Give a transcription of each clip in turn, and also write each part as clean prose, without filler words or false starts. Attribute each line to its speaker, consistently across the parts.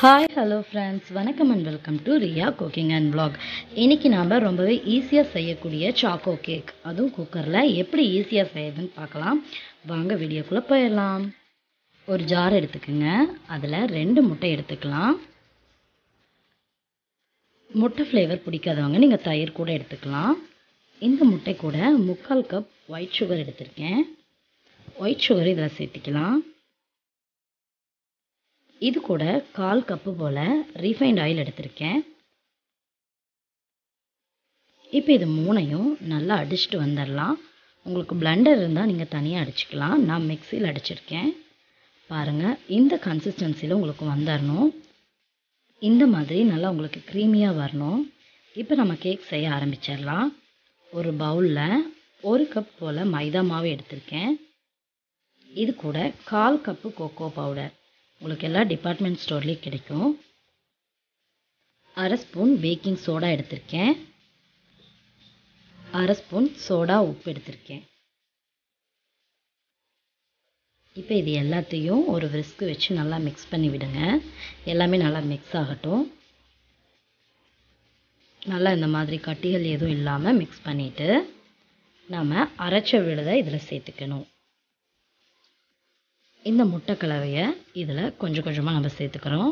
Speaker 1: Hi hello friends, வணக்கம் and welcome to Riya cooking and vlog. இன்றைக்கி நாம் ரொம்பவே ஈஸியாக செய்யக்கூடிய சாக்கோ கேக், அதுவும் குக்கரில் எப்படி ஈஸியாக செய்யுதுன்னு பார்க்கலாம். வாங்க வீடியோக்குள்ளே போயிடலாம். ஒரு ஜார் எடுத்துக்கோங்க, அதில் 2 முட்டை எடுத்துக்கலாம். முட்டை ஃப்ளேவர் பிடிக்காதவங்க நீங்கள் தயிர் கூட எடுத்துக்கலாம். இந்த முட்டை கூட 3/4 கப் ஒயிட் சுகர் எடுத்திருக்கேன். ஒயிட் சுகர் இதில் சேர்த்திக்கலாம். இது கூட 1/4 கப்பு போல் ரீஃபைண்ட் ஆயில் எடுத்திருக்கேன். இப்போ இது மூணையும் நல்லா அடிச்சுட்டு வந்துடலாம். உங்களுக்கு பிளெண்டர் இருந்தால் நீங்கள் தனியாக அடிச்சுக்கலாம். நான் மிக்சியில் அடிச்சிருக்கேன். பாருங்கள், இந்த கன்சிஸ்டன்சியில் உங்களுக்கு வந்துடணும். இந்த மாதிரி நல்லா உங்களுக்கு க்ரீமியாக வரணும். இப்போ நம்ம கேக் செய்ய ஆரம்பிச்சிடலாம். ஒரு பவுலில் 1 கப் போல் மைதா மாவு எடுத்திருக்கேன். இது கூட 1/4 கப்பு கோகோ பவுடர், உங்களுக்கு எல்லா டிபார்ட்மெண்ட் ஸ்டோர்லேயும் கிடைக்கும். 1/2 ஸ்பூன் பேக்கிங் சோடா எடுத்திருக்கேன். 1/2 ஸ்பூன் சோடா உப்பு எடுத்திருக்கேன். இப்போ இது எல்லாத்தையும் ஒரு விஸ்க் வச்சு நல்லா மிக்ஸ் பண்ணி விடுங்க. எல்லாமே நல்லா மிக்ஸ் ஆகட்டும். நல்லா இந்த மாதிரி கட்டிகள் எதுவும் இல்லாமல் மிக்ஸ் பண்ணிவிட்டு நம்ம அரைச்ச விழுதை இதில் சேர்த்துக்கணும். இந்த முட்டை கலவையை இதில் கொஞ்சம் கொஞ்சமாக நம்ம சேர்த்துக்கிறோம்.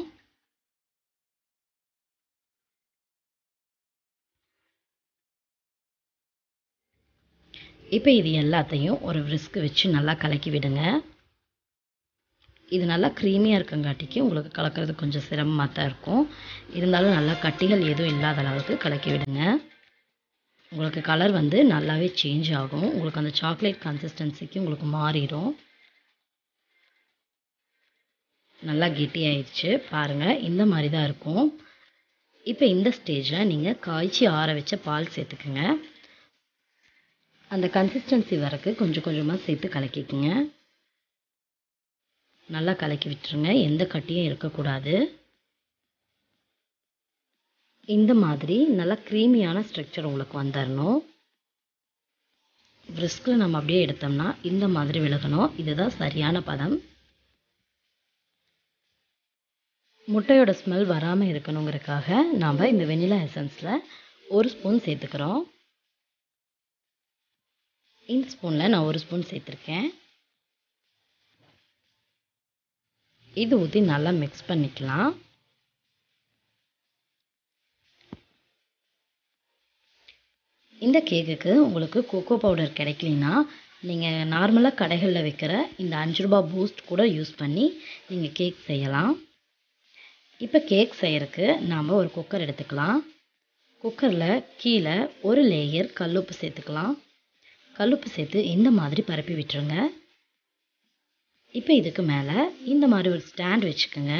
Speaker 1: இப்போ இது எல்லாத்தையும் ஒரு விஸ்க் வச்சு நல்லா கலக்கி விடுங்க. இது நல்லா க்ரீமியாக இருக்கங்காட்டிக்கு உங்களுக்கு கலக்கிறது கொஞ்சம் சிரமமாக தான் இருக்கும். இருந்தாலும் நல்லா கட்டிகள் எதுவும் இல்லாத அளவுக்கு கலக்கி விடுங்க. உங்களுக்கு கலர் நல்லாவே சேஞ்ச் ஆகும். உங்களுக்கு அந்த சாக்லேட் கன்சிஸ்டன்சிக்கு உங்களுக்கு மாறிடும். நல்லா கெட்டியாயிடுச்சு பாருங்கள், இந்த மாதிரி தான் இருக்கும். இப்போ இந்த ஸ்டேஜில் நீங்கள் காய்ச்சி ஆற வச்ச பால் சேர்த்துக்குங்க. அந்த கன்சிஸ்டன்சி வரக்கு கொஞ்சம் கொஞ்சமாக சேர்த்து கலக்கிக்குங்க. நல்லா கலக்கி விட்டுருங்க, எந்த கட்டியும் இருக்கக்கூடாது. இந்த மாதிரி நல்லா க்ரீமியான ஸ்ட்ரக்சர் உங்களுக்கு வந்துடணும். விஸ்கில் நம்ம அப்படியே எடுத்தோம்னா இந்த மாதிரி விலகணும். இதுதான் சரியான பதம். முட்டையோட ஸ்மெல் வராமல் இருக்கணுங்கிறதுக்காக நாம் இந்த வெனிலா எசன்ஸில் 1 ஸ்பூன் சேர்த்துக்கிறோம். இந்த ஸ்பூனில் நான் 1 ஸ்பூன் சேர்த்துருக்கேன். இது ஊற்றி நல்லா மிக்ஸ் பண்ணிக்கலாம். இந்த கேக்குக்கு உங்களுக்கு கோகோ பவுடர் கிடைக்கலனா நீங்கள் நார்மலாக கடைகளில் வைக்கிற இந்த 5 ரூபா பூஸ்ட் கூட யூஸ் பண்ணி நீங்கள் கேக் செய்யலாம். இப்போ கேக் செய்கிறதுக்கு நாம் ஒரு குக்கர் எடுத்துக்கலாம். குக்கரில் கீழே ஒரு லேயர் கல்லுப்பு சேர்த்துக்கலாம். கல்லுப்பு சேர்த்து இந்த மாதிரி பரப்பி விட்டுருங்க. இப்போ இதுக்கு மேலே இந்த மாதிரி ஒரு ஸ்டாண்ட் வச்சுக்கோங்க.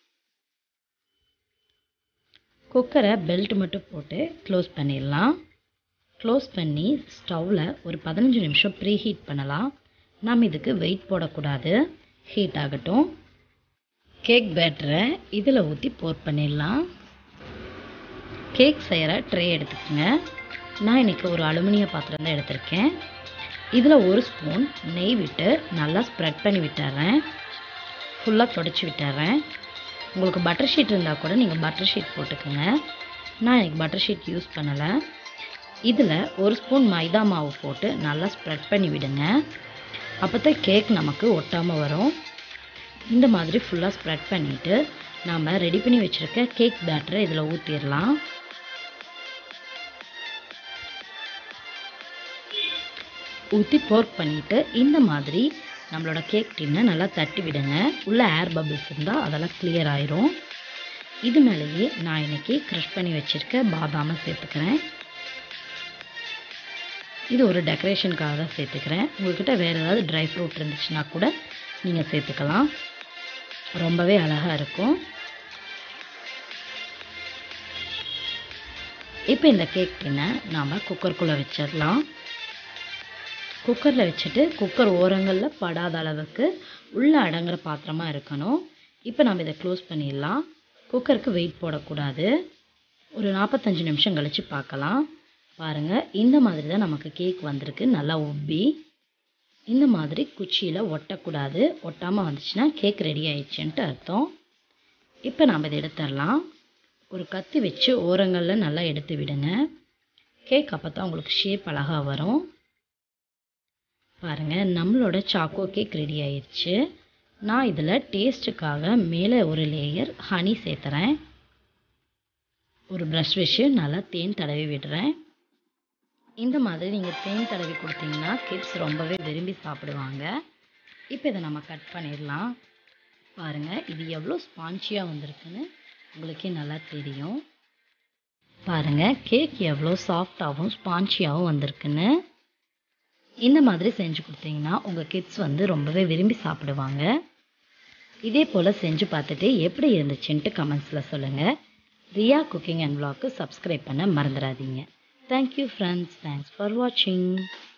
Speaker 1: குக்கரை பெல்ட் மட்டும் போட்டு க்ளோஸ் பண்ணிடலாம். க்ளோஸ் பண்ணி ஸ்டவ்வில் ஒரு 15 நிமிஷம் ப்ரீ ஹீட் பண்ணலாம். நாம் இதுக்கு வெயிட் போடக்கூடாது, ஹீட் ஆகட்டும். கேக் பேட்டரை இதில் ஊற்றி போர் பண்ணிடலாம். கேக் செய்கிற ட்ரே எடுத்துக்கோங்க. நான் இன்றைக்கி ஒரு அலுமினிய பாத்திரம் தான் எடுத்திருக்கேன். இதில் 1 ஸ்பூன் நெய் விட்டு நல்லா ஸ்ப்ரெட் பண்ணி விட்டுறேன். ஃபுல்லாக தொடச்சி விட்டுறேன். உங்களுக்கு பட்டர் ஷீட் இருந்தால் கூட நீங்கள் பட்டர் ஷீட் போட்டுக்கோங்க. நான் இன்றைக்கி பட்டர் ஷீட் யூஸ் பண்ணலை. இதில் 1 ஸ்பூன் மைதா மாவு போட்டு நல்லா ஸ்ப்ரெட் பண்ணி விடுங்க. அப்போ தான் கேக் நமக்கு ஒட்டாமல் வரும். இந்த மாதிரி ஃபுல்லாக ஸ்ப்ரெட் பண்ணிவிட்டு நாம் ரெடி பண்ணி வச்சுருக்க கேக் பேட்டரை இதில் ஊற்றிடலாம். ஊற்றி போர்க் பண்ணிவிட்டு இந்த மாதிரி நம்மளோட கேக் டின்னை நல்லா தட்டி விடுங்க. உள்ளே ஏர் பபிள்ஸ் இருந்தால் அதெல்லாம் கிளியர் ஆயிரும். இது மேலேயே நான் இன்றைக்கி க்ரஷ் பண்ணி வச்சுருக்க பாதாமை சேர்த்துக்கிறேன். இது ஒரு டெக்கரேஷனுக்காக தான் சேர்த்துக்கிறேன். உங்கள்கிட்ட வேறு ஏதாவது ட்ரை ஃப்ரூட் இருந்துச்சுன்னா கூட நீங்கள் சேர்த்துக்கலாம். ரொம்பவே அழகாக இருக்கும். இப்போ இந்த கேக் டின்னை நாம் குக்கருக்குள்ளே வச்சிடலாம். குக்கரில் வச்சுட்டு குக்கர் ஓரங்களில் படாத அளவுக்கு உள்ளே அடங்குற பாத்திரமாக இருக்கணும். இப்போ நம்ம இதை க்ளோஸ் பண்ணிடலாம். குக்கருக்கு வெயிட் போடக்கூடாது. ஒரு 45 நிமிஷம் கழித்து பார்க்கலாம். பாருங்கள், இந்த மாதிரி தான் நமக்கு கேக் வந்திருக்கு. நல்லா உப்பி இந்த மாதிரி குச்சியில் ஒட்டக்கூடாது. ஒட்டாமல் வந்துச்சுன்னா கேக் ரெடி ஆயிடுச்சுன்ட்டு அர்த்தம். இப்போ நாம் இதை எடுத்துடலாம். ஒரு கத்தி வச்சு ஓரங்களில் நல்லா எடுத்து விடுங்க. கேக் அப்போ தான் உங்களுக்கு ஷேப் அழகாக வரும். பாருங்கள், நம்மளோட சாக்கோ கேக் ரெடி ஆயிடுச்சு. நான் இதில் டேஸ்ட்டுக்காக மேலே ஒரு லேயர் ஹனி சேர்த்துறேன். ஒரு ப்ரஷ் வச்சு நல்லா தேன் தடவி விடுறேன். இந்த மாதிரி நீங்கள் தேன் தடவி கொடுத்தீங்கன்னா கிட்ஸ் ரொம்பவே விரும்பி சாப்பிடுவாங்க. இப்போ இதை நம்ம கட் பண்ணிடலாம். பாருங்கள், இது எவ்வளோ ஸ்பான்ச்சியாக வந்திருக்குன்னு உங்களுக்கே நல்லா தெரியும். பாருங்கள், கேக் எவ்வளோ சாஃப்டாகவும் ஸ்பான்ச்சியாகவும் வந்திருக்குன்னு. இந்த மாதிரி செஞ்சு கொடுத்தீங்கன்னா உங்கள் கிட்ஸ் ரொம்பவே விரும்பி சாப்பிடுவாங்க. இதே போல் செஞ்சு பார்த்துட்டு எப்படி இருந்துச்சுன்ட்டு கமெண்ட்ஸில் சொல்லுங்கள். ரியா குக்கிங் அண்ட் vlogக்கு சப்ஸ்கிரைப் பண்ண மறந்துடாதீங்க. Thank you friends. தேங்க்ஸ் ஃபார் வாட்சிங்.